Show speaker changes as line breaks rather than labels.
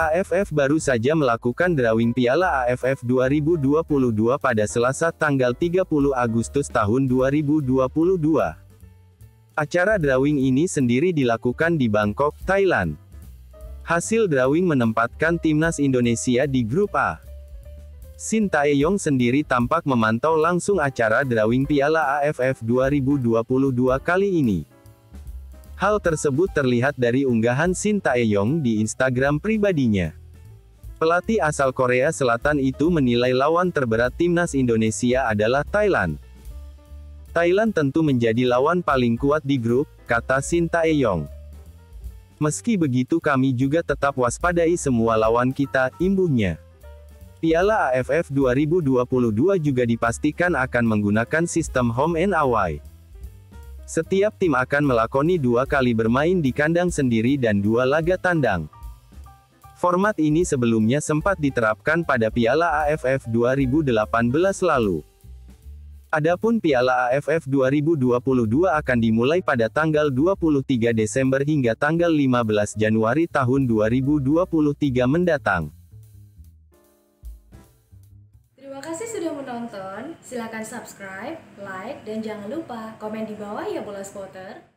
AFF baru saja melakukan drawing Piala AFF 2022 pada Selasa tanggal 30 Agustus tahun 2022. Acara drawing ini sendiri dilakukan di Bangkok, Thailand. Hasil drawing menempatkan timnas Indonesia di grup A. Shin Tae-yong sendiri tampak memantau langsung acara drawing Piala AFF 2022 kali ini. Hal tersebut terlihat dari unggahan Shin Tae-yong di Instagram pribadinya. Pelatih asal Korea Selatan itu menilai lawan terberat timnas Indonesia adalah Thailand. Thailand tentu menjadi lawan paling kuat di grup, kata Shin Tae-yong. Meski begitu kami juga tetap waspadai semua lawan kita, imbuhnya. Piala AFF 2022 juga dipastikan akan menggunakan sistem home and away. Setiap tim akan melakoni 2 kali bermain di kandang sendiri dan 2 laga tandang. Format ini sebelumnya sempat diterapkan pada Piala AFF 2018 lalu. Adapun Piala AFF 2022 akan dimulai pada tanggal 23 Desember hingga tanggal 15 Januari tahun 2023 mendatang.
Terima kasih sudah menonton, silakan subscribe, like, dan jangan lupa komen di bawah ya bola spotter.